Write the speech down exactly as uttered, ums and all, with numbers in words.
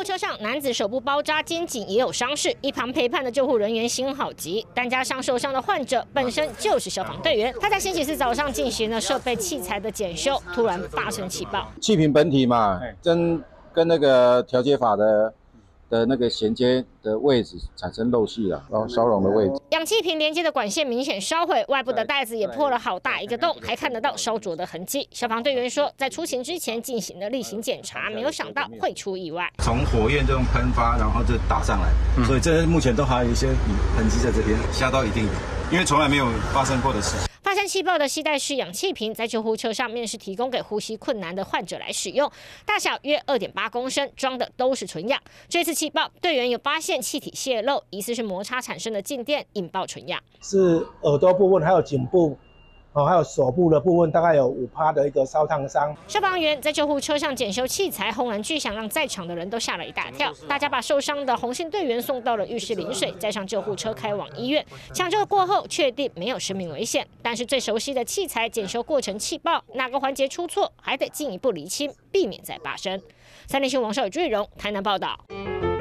车上男子手部包扎，肩颈也有伤势，一旁陪伴的救护人员心好急，但加上受伤的患者本身就是消防队员，他在星期四早上进行了设备器材的检修，突然发生气爆。 气瓶本体嘛，跟跟那个调节阀的。 的那个衔接的位置产生漏气了，然后烧熔的位置。 氧气瓶连接的管线明显烧毁，外部的带子也破了好大一个洞，还看得到烧灼的痕迹。消防队员说，在出勤之前进行了例行检查，没有想到会出意外。 从火焰这种喷发，然后就打上来，嗯、所以这目前都还有一些痕迹在这边，吓到一定的，因为从来没有发生过的事情。 发生气爆的携带式氧气瓶在救护车上面是提供给呼吸困难的患者来使用，大小约 二点八公升，装的都是纯氧。这次气爆，队员有发现气体泄漏，疑似是摩擦产生的静电引爆纯氧。 是耳朵部分还有颈部。 哦，还有手部的部分大概有五趴的一个烧烫伤。 消防员在救护车上检修器材，轰然巨响，让在场的人都吓了一大跳。大家把受伤的红线队员送到了浴室淋水，再上救护车开往医院。抢救过后，确定没有生命危险，但是最熟悉的器材检修过程气爆，哪个环节出错，还得进一步厘清，避免再发生。三立新闻王少宇、朱玉荣台南报道。